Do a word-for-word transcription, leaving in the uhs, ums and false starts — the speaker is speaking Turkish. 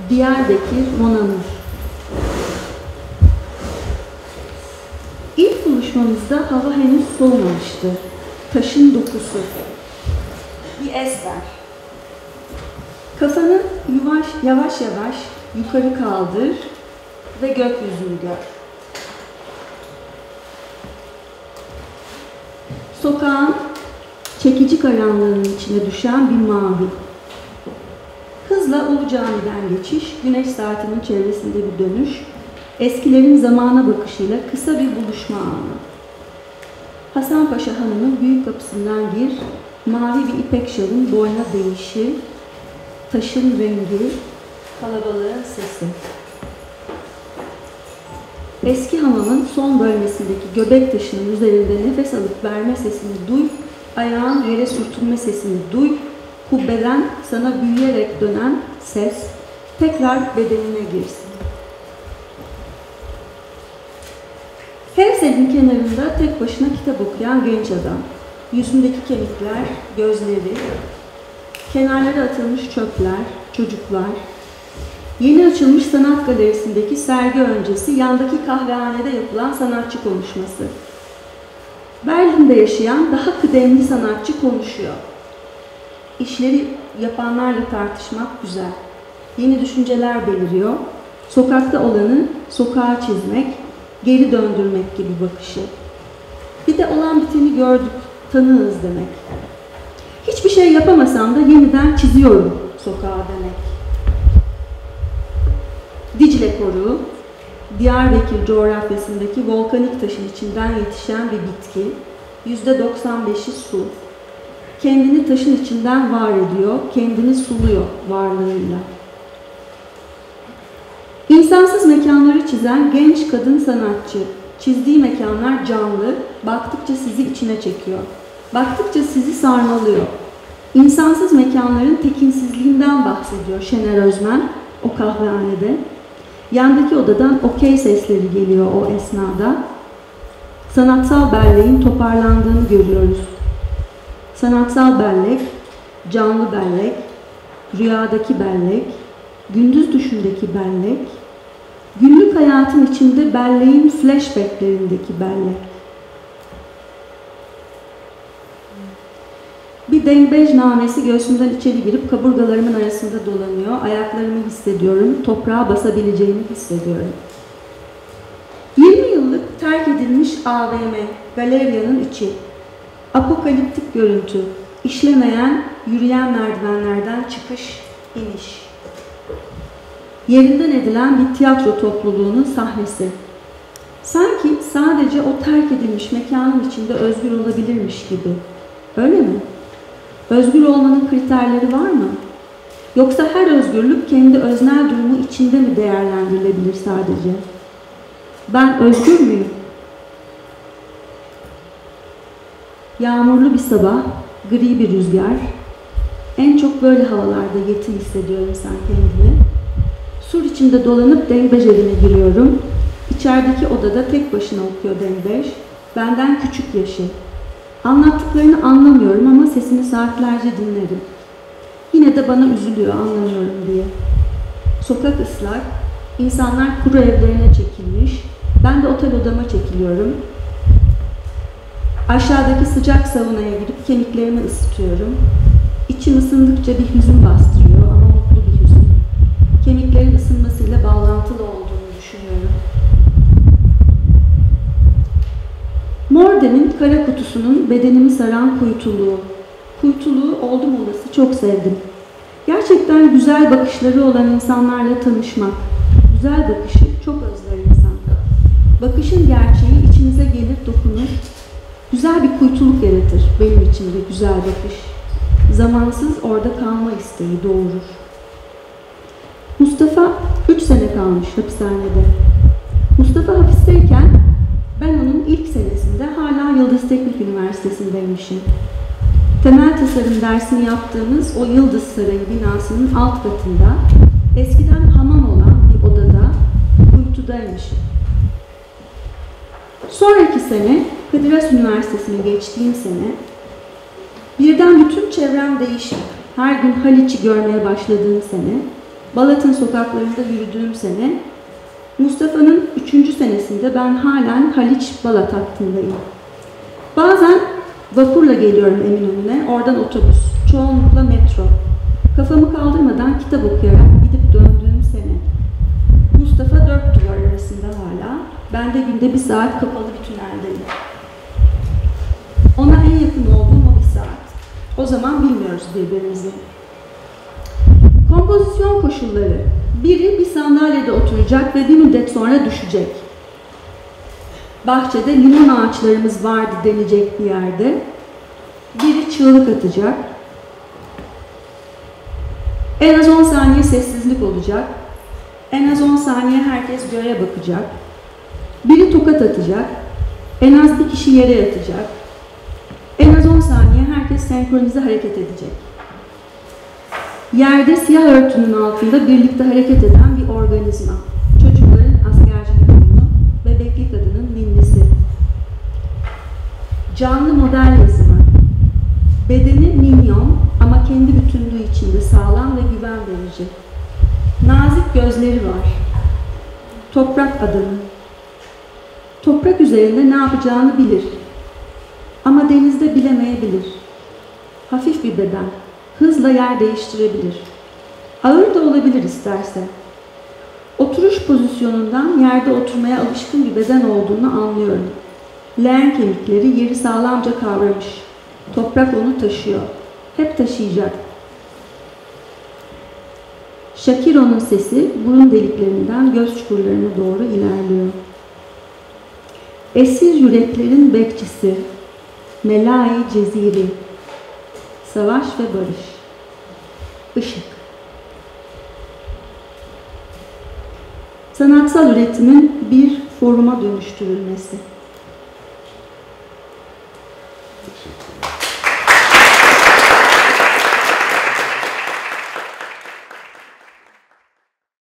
Diyarbakır, Monanur. İlk buluşmamızda hava henüz soğumamıştı. Taşın dokusu. Bir eser. Kafanı yavaş yavaş yavaş yukarı kaldır ve gökyüzünü gör. Sokağın çekici karanlığının içine düşen bir mavi. Hızla Ulu Cami'den geçiş, güneş saatinin çevresinde bir dönüş, eskilerin zamana bakışıyla kısa bir buluşma anı. Hasanpaşa Hanı'nın büyük kapısından gir, mavi bir ipek şalın boyna değişi, taşın rengi, kalabalığın sesi. Eski hamamın son bölmesindeki göbek taşının üzerinde nefes alıp verme sesini duy, ayağın yere sürtünme sesini duy, kubbeden sana büyüyerek dönen ses tekrar bedenine girsin. Hevsel'in kenarında tek başına kitap okuyan genç adam. Yüzündeki kemikler, gözleri, kenarlara atılmış çöpler, çocuklar. Yeni açılmış sanat galerisindeki sergi öncesi yandaki kahvehanede yapılan sanatçı konuşması. Berlin'de yaşayan daha kıdemli sanatçı konuşuyor. İşleri yapanlarla tartışmak güzel. Yeni düşünceler beliriyor. Sokakta olanı sokağa çizmek, geri döndürmek gibi bakışı. Bir de olan biteni gördük, tanığız demek. Hiçbir şey yapamasam da yeniden çiziyorum sokağa demek. Dicle Koruğu, Diyarbakır coğrafyasındaki volkanik taşın içinden yetişen bir bitki, yüzde doksan beşi su. Kendini taşın içinden var ediyor, kendini suluyor varlığıyla. İnsansız mekanları çizen genç kadın sanatçı, çizdiği mekanlar canlı, baktıkça sizi içine çekiyor. Baktıkça sizi sarmalıyor. İnsansız mekanların tekinsizliğinden bahsediyor Şener Özmen o kahvehanede. Yandaki odadan okey sesleri geliyor o esnada. Sanatsal belleğin toparlandığını görüyoruz. Sanatsal bellek, canlı bellek, rüyadaki bellek, gündüz düşündeki bellek, günlük hayatın içinde belleğin flashbacklerindeki bellek. Bir dengbej namesi göğsümden içeri girip kaburgalarımın arasında dolanıyor. Ayaklarımı hissediyorum, toprağa basabileceğimi hissediyorum. yirmi yıllık terk edilmiş A V M, galeriyanın içi. Apokaliptik görüntü, işlemeyen, yürüyen merdivenlerden çıkış, iniş. Yerinden edilen bir tiyatro topluluğunun sahnesi. Sanki sadece o terk edilmiş mekanın içinde özgür olabilirmiş gibi. Öyle mi? Özgür olmanın kriterleri var mı? Yoksa her özgürlük kendi öznel durumu içinde mi değerlendirilebilir sadece? Ben özgür müyüm? Yağmurlu bir sabah, gri bir rüzgar. En çok böyle havalarda yetim hissediyor insan kendini. Sur içinde dolanıp dengbej evine giriyorum. İçerideki odada tek başına okuyor dengbej. Benden küçük yaşı. Anlattıklarını anlamıyorum ama sesini saatlerce dinlerim. Yine de bana üzülüyor anlamıyorum diye. Sokak ıslak, insanlar kuru evlerine çekilmiş. Ben de otel odama çekiliyorum. Aşağıdaki sıcak saunaya girip kemiklerimi ısıtıyorum. İçim ısındıkça bir hüzün bastırıyor ama mutlu bir hüzün. Kemiklerin ısınmasıyla bağlantılı olduğunu düşünüyorum. Morden'in kara kutusunun bedenimi saran kuytuluğu. Kuytuluğu oldum olası çok sevdim. Gerçekten güzel bakışları olan insanlarla tanışmak. Güzel bakışı çok özler insan. Bakışın gerçeği içinize gelir, dokunur. Güzel bir kuytuluk yaratır benim içimde güzel bakış. Zamansız orada kalma isteği doğurur. Mustafa üç sene kalmış hapishanede. Mustafa hapisteyken ben onun ilk senesinde hala Yıldız Teknik Üniversitesi'ndeymişim. Temel tasarım dersini yaptığımız o Yıldız Sarayı binasının alt katında eskiden hamam olan bir odada kuytudaymışım. Sonraki sene Kadir Has Üniversitesi'ne geçtiğim sene birden bütün çevrem değişti. Her gün Haliç'i görmeye başladığım sene Balat'ın sokaklarında yürüdüğüm sene, Mustafa'nın üçüncü senesinde ben halen Haliç-Balat hattındayım. Bazen vapurla geliyorum Eminönü'ne, oradan otobüs, çoğunlukla metro. Kafamı kaldırmadan kitap okuyarak gidip döndüğüm sene. Mustafa dört duvar arasında hala, ben de günde bir saat kapalı bir tüneldeyim. Ona en yakın olduğum o bir saat. O zaman bilmiyoruz birbirimizi. Kompozisyon koşulları. Biri bir sandalyede oturacak ve bir müddet sonra düşecek. Bahçede limon ağaçlarımız vardı denecek bir yerde. Biri çığlık atacak. En az on saniye sessizlik olacak. En az on saniye herkes göğe bakacak. Biri tokat atacak. En az bir kişi yere yatacak. En az on saniye herkes senkronize hareket edecek. Yerde siyah örtünün altında birlikte hareket eden bir organizma. Çocukların askercilik oyunu, bebekli kadının ninnisi. Canlı model yazımı. Bedeni minyon ama kendi bütünlüğü içinde sağlam ve güven verici. Nazik gözleri var. Toprak adamı. Toprak üzerinde ne yapacağını bilir. Ama denizde bilemeyebilir. Hafif bir beden. Hızla yer değiştirebilir. Ağır da olabilir isterse. Oturuş pozisyonundan yerde oturmaya alışkın bir beden olduğunu anlıyorum. Leğen kemikleri yeri sağlamca kavramış. Toprak onu taşıyor. Hep taşıyacak. Shakiro'nun sesi burun deliklerinden göz çukurlarına doğru ilerliyor. Esir yüreklerin bekçisi. Melai Ceziri. Savaş ve barış. Işık. Sanatsal üretimin bir foruma dönüştürülmesi. Teşekkür ederim.